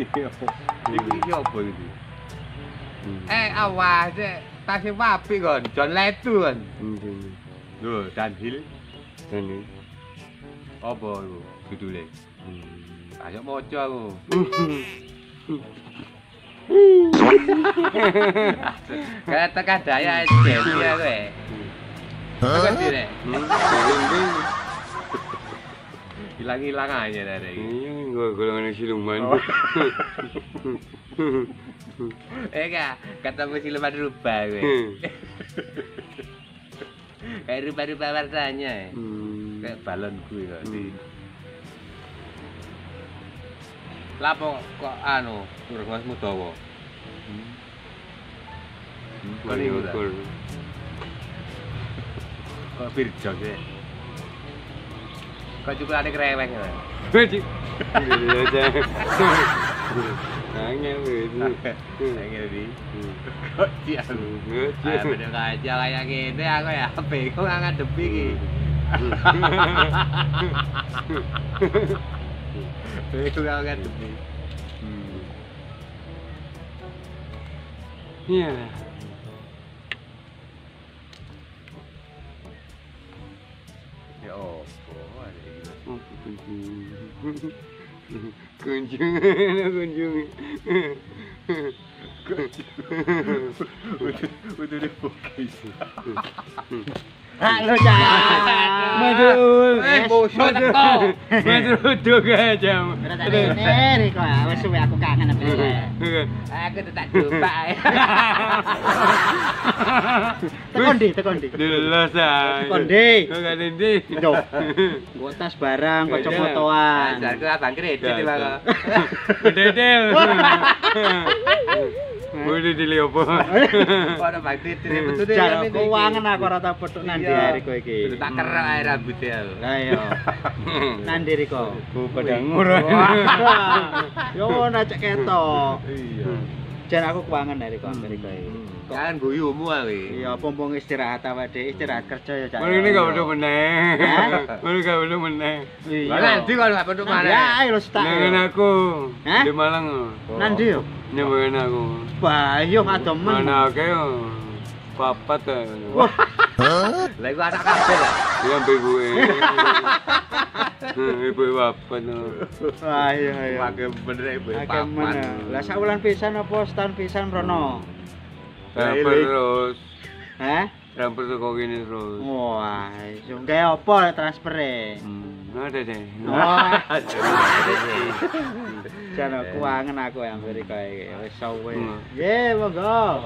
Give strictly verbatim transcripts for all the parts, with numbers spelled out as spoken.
Iki iki apa iki? Eh awas tasih wapi kon, John Letu kon. Lho, Danhil. Danhil. Apa iku judule? Ayo maca aku. Kayak tekan daya jadi ya kowe. Tekan dire. Hilang-hilang aja dari. Iya, gua golongan siluman. Eh kak, ketemu siluman rubah kowe. Kayak rubah-rubah warnanya. Kayak balon gue kok di. Lapo kok anu, urungmu dawa. Kok niku ta? Kok pirjok ya? Kok cukurane kreweng ya? Wajib. Iya aja. Angel itu. Angel di. Kok dia. Ah, bener aja kayak gini aku ya bingung ngadepi iki. Bingung ngadepi. Iya. Ya opo ada iki. Kunjung, kunjung. Udah deh fokus. Halo Cak. Madul. Eh bosok teko. Madul juga aja. Ini kok wis suwe aku kangen apa Aku tak coba. Tekon di, tekon di. Dulu say. Tekon di. Kok gak ndi? Yo. Gua tas barang kocok fotoan. Aku abang kredit lho. Bedel. Boleh diliopo. Ora bang kredit betul deh. Jar keuangan aku ora tau petuk nang ndi riko iki. Tak kerok ae rambute aku. Lah iya. Nang ndi riko? Padang murah. Yo ana cek ketok. Iya. Jan aku keuangan dari kok Amerika iki. Kan guyumu aku. Iya, pompong istirahat awake dhewe, istirahat kerja ya, Cak. Ini gak perlu meneh. Ini gak perlu meneh. Lah nanti kalau gak perlu mana? Ya, ayo stak. Nang aku. Hah? Di Malang. Nang ndi yo? Nyebain aku. Bayo ngadomen. Mana akeh yo. Papat ta. Wah. Lah iku anak kabeh lah. Ya ibuke. Ibu papat. Wah, iya iya. Pakai bener ibu Akeh papat. men. Lah sak wulan pisan apa setahun pisan mrono? Transfer terus. Hah? Transfer teko kene terus. Wah, iso gawe apa transfere? Hmm, ada deh. Wah. Jan keuangan aku yang Amerika iki wis suwe. Ye, monggo.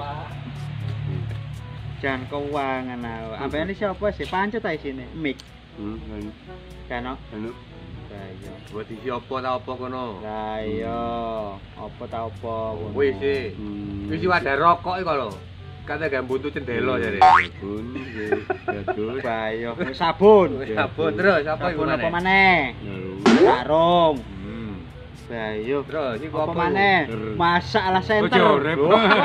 Jan keuangan aku. Ambene siapa sih? Pancet ta isine? Mik. Hmm, Kan anu. Lah iya. Buat isi apa ta apa kono? Lah iya. Apa ta apa ngono. Wis sih. Wis wadah rokok iki lho. Kate gak buntu cendelo jare. Bun, jadul. Bayo, sabun. Sabun terus apa iku Sabun apa maneh? maneh? Sarung. Hmm. Bayo. Terus iku Apa apa maneh? Masak ala senter. Ojo rep.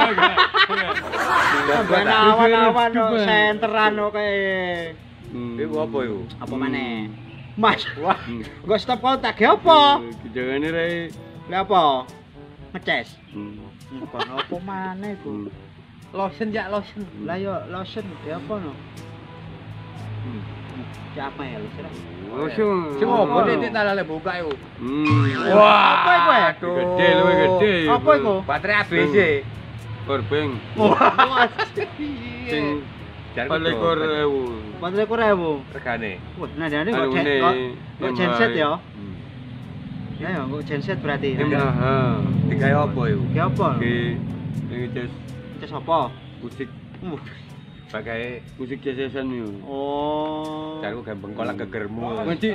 Ben awan-awan kok senteran kok kae. Iku apa iku? Apa maneh? Mas, wah, gak stop kontak ya apa? Jangan rai. Lah apa? Ngeces. Hmm. Kon apa maneh iku? Lotion ya lotion. Lah yo lotion ya apa no? Hmm. Siapa ya lotion? Langsung. Sing opo titik talale buka iku? Hmm. Wah, apa iku ya? Gede luwih gede. Apa iku? Baterai A B C. Powerbank. Wah, Sing Jar palikur ewu. empat ribu ribu. regane. Wah, nah ini kok Anu kok ne, kok genset ya? Hmm. Ya ya, kok genset berarti. M H H. Digawe apa iku? Ki apa? Ki ini jas Ces apa? musik Pakai musik jazz-jazzan yo. Oh. jarku gawe bengkolak gegermu. Nganti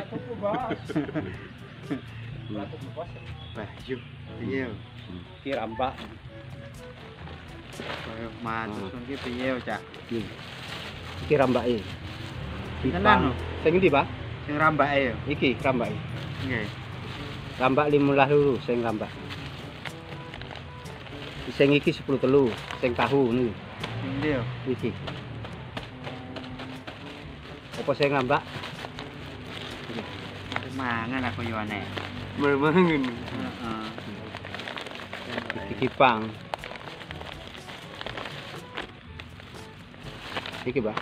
Wah, yuk. Piye? Ki rampak. Koyo matur sun ki piye, Cak? Iki rambake. Tenan no? Sing ndi, Pak? Sing rambake yo. Iki rambake. Nggih. Rambak lima belas luru sing rambak. Sing iki sepuluh telu, sing tahu niku. Sing ndi yo? Iki. Apa sing rambak? Mangan aku yo aneh. Mermangan. Heeh. Iki pang. Iki, Mbak.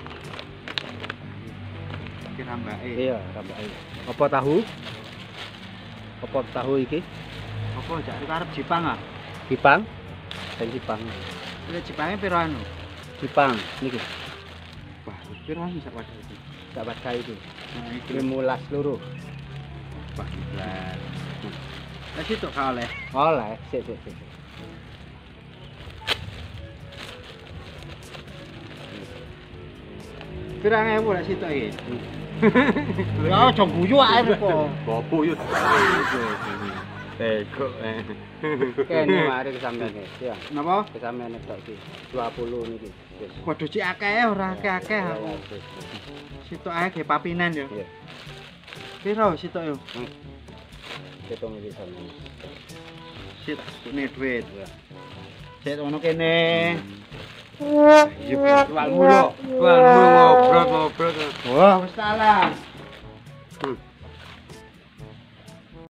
Iki rambake. Iya, rambake. Apa tahu? Apa tahu iki? Apa jak arep Jepang ah? Jipang. Sing Jipang. Lha Jepange piro anu? Jipang niki. Wah, piro anu sak wadah iki? Sak baca itu. Nah, iki lima belas loro. Wah, iklan. Lah situ ka oleh. Oleh, sik sik sik. Pirang ewu lah situ iki. Ya aja guyu ae kok. Bopo yo. Teko eh. Kene mari kesampeyan iki. Ya, Napa? kesampeyan tok iki. dua puluh niki. Wis. Waduh cik akeh ora akeh-akeh Ya, aku. ya, wis. Situ ae ge papinan yo. Iya. Piro situ yo? Hitung iki sampeyan. Sit ini duit. Ya. Sit ono kene. Iya, Jual mulu. Tuan ngobrol ngobrol. Wah, wis salah. Hmm.